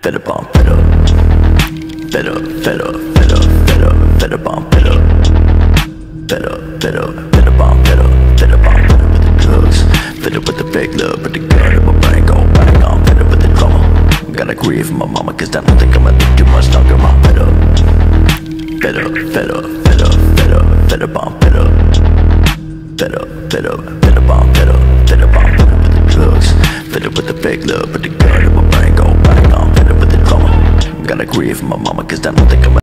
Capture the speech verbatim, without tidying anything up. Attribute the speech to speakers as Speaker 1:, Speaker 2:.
Speaker 1: fed up, I'm fed up. Fed up, fed up, fed up, fed up, fed up, I'm fed up. Fed up, fed up, fed up, I'm fed up. Fed up, I'm fed up with the drugs. Fed up with the fake love, with the gun in my brain go bang. I'm fed up with the drama. Gotta grieve for my mama, cause I don't think I'ma live too much longer. I'm fed up. Fed up, fed up, fed up, fed up, fed up, I'm fed up. Fed up, fed up, fed up, I'm fed up. Fed up, I'm fed up with the drugs. Fed up with the fake love, with the gun in my brain go bang. I'm fed up with the drama. Gotta grieve for my mama, cause I don't think I'ma